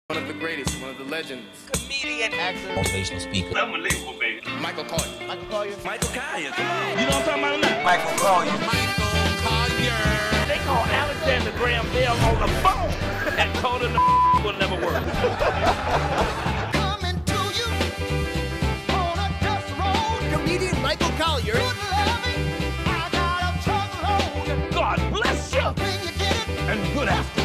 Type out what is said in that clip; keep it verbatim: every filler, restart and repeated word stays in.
One of the greatest, one of the legends. Comedian, actor, motivational speaker. Unbelievable, baby. Michael Collier. Michael Collier. Michael Collier, come on. You know what I'm talking about now? Michael Collier. Michael Collier. They call Alexander Graham Bell on the phone and told him the will never work. Coming to you on a dust road. Comedian Michael Collier. Good loving, I got a truckload. God bless you. When you get it, And good afternoon.